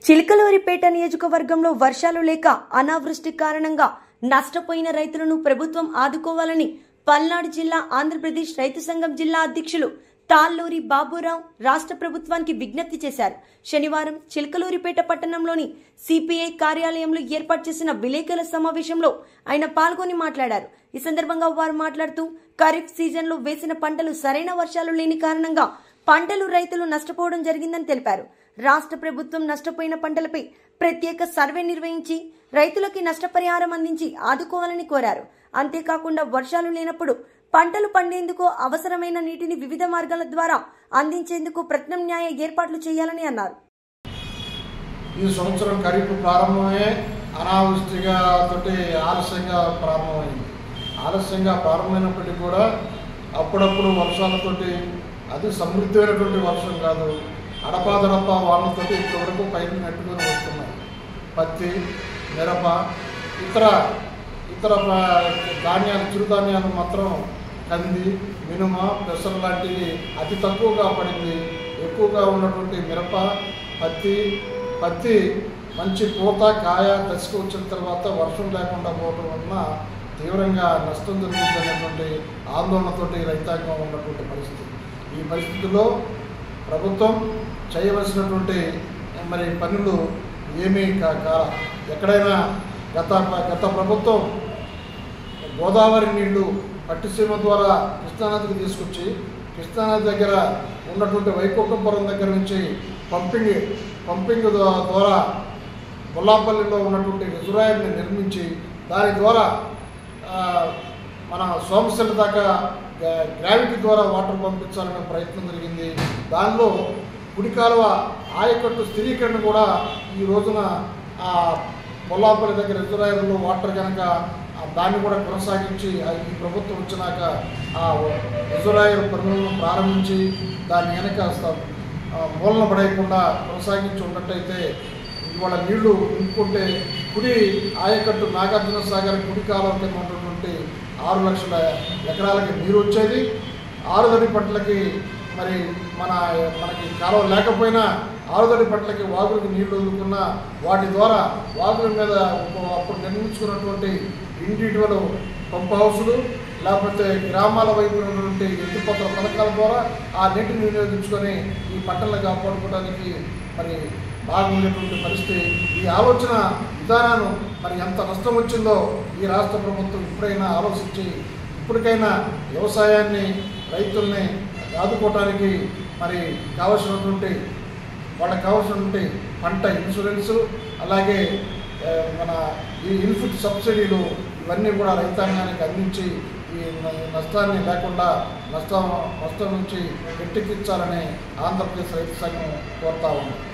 చిలకలూరిపేట నియోజకవర్గంలో వర్షాలు లేక అనావృష్టి కారణంగా నష్టపోయిన రైతులను ప్రభుత్వం ఆదుకోవాలని పల్నాడు జిల్లా ఆంధ్రప్రదేశ్ రైతు సంఘం జిల్లా అధ్యక్షులు తాళ్ళూరి బాబురావు రాష్ట్ర ప్రభుత్వానికి విజ్ఞప్తి చేశారు. శనివారం చిలకలూరిపేట పట్టణంలోని సిపిఐ కార్యాలయంలో ఏర్పాటు చేసిన విలేకరుల సమావేశంలో ఆయన పాల్గొని మాట్లాడారు. ఈ సందర్భంగా వారు మాట్లాడుతూ ఖరీఫ్ సీజన్లో వేసిన పంటలు సరైన వర్షాలు లేని కారణంగా పంటలు రైతులు నష్టపోవడం జరిగిందని తెలిపారు. రాష్ట్ర ప్రభుత్వం నష్టపోయిన పంటలపై ప్రత్యేక సర్వే నిర్వహించి రైతులకి నష్టపరిహారం అందించి ఆదుకోవాలని కోరారు. అంతేకాకుండా వర్షాలు లేనప్పుడు పంటలు పండేందుకు అవసరమైన నీటిని వివిధ మార్గాల ద్వారా అందించేందుకు ప్రత్యామ్నాయ ఏర్పాట్లు చేయాలని అన్నారు. ఈ సంవత్సరం ఖరీఫ్ ప్రారంభమే అనావృష్టిగా తోటి ఆలస్యంగా ప్రారంభమైనప్పటికీ కూడా అప్పుడప్పుడు వర్షాలతోటి అది సమృద్ధమైనటువంటి వర్షం కాదు, అడపాదడప వాళ్ళతోటి ఇంతవరకు పైకి నెట్టుకొని వస్తున్నాయి. పత్తి, మిరప, ఇతర ధాన్యాలు, చిరుధాన్యాలు మాత్రం కంది, మినుమ, పెసర లాంటివి అతి తక్కువగా పడింది. ఎక్కువగా ఉన్నటువంటి మిరప, పత్తి మంచి పూత కాయ దశకు వచ్చిన తర్వాత వర్షం లేకుండా పోవడం వలన తీవ్రంగా నష్టం జరుగుతున్నటువంటి ఆందోళనతోటి రైతాంగం ఉన్నటువంటి పరిస్థితి. ఈ పరిస్థితుల్లో ప్రభుత్వం చేయవలసినటువంటి పనులు ఏమీ ఎక్కడైనా గత ప్రభుత్వం గోదావరి నీళ్లు పట్టిసీమ ద్వారా కృష్ణానదికి తీసుకొచ్చి కృష్ణానది దగ్గర ఉన్నటువంటి వైకుంఠపురం దగ్గర నుంచి పంపింగ్ ద్వారా బొల్లాపల్లిలో ఉన్నటువంటి రిజర్వాయర్ని నిర్మించి దాని ద్వారా మన సోమశిల దాకా గ్రావిటీ ద్వారా వాటర్ పంపించాలనే ప్రయత్నం జరిగింది. దానిలో కుడి కాలువ ఆయకట్టు స్థిరీకరణ కూడా ఈ రోజున బొల్లాపల్లి దగ్గర రిజర్వాయర్లో వాటర్ కనుక దాన్ని కూడా కొనసాగించి ఈ ప్రభుత్వం వచ్చినాక ఆ రిజర్వాయర్ పనులను ప్రారంభించి దాన్ని వెనక మూలన పడేయకుండా కొనసాగించి ఉన్నట్టయితే ఇవాళ నీళ్లు నింపుకుంటే కుడి ఆయకట్టు నాగార్జున సాగర్ కుడి కాలువ కింద ఉన్నటువంటి 6 లక్షల ఎకరాలకి నీరు వచ్చేది. ఆరుదడి పంటలకి మనకి కాలువ లేకపోయినా ఆరుదడి పంటలకి వాగులకి నీళ్లు వదులుకున్న వాటి ద్వారా వాగుల మీద అప్పుడు నిర్మించుకున్నటువంటి ఇండివిజువల్ పంప్ హౌసులు లేకపోతే గ్రామాల వైపు ఉన్నటువంటి ఎత్తిపోతల పథకాల ద్వారా ఆ నీటిని వినియోగించుకొని ఈ పంటలను కాపాడుకోవడానికి బాగుండేటువంటి పరిస్థితి. ఈ ఆలోచన విధానాన్ని ఎంత నష్టం వచ్చిందో ఈ రాష్ట్ర ప్రభుత్వం ఇప్పుడైనా ఆలోచించి ఇప్పటికైనా వ్యవసాయాన్ని రైతుల్ని ఆదుకోవటానికి వాళ్ళకి కావాల్సినటువంటి పంట ఇన్సూరెన్సు, అలాగే ఈ ఇన్పుట్ సబ్సిడీలు ఇవన్నీ కూడా రైతాంగానికి అందించి ఈ నష్టాన్ని లేకుండా నష్టం నుంచి గట్టెక్కించాలని ఆంధ్రప్రదేశ్ రైతు సంఘం కోరుతా ఉంది.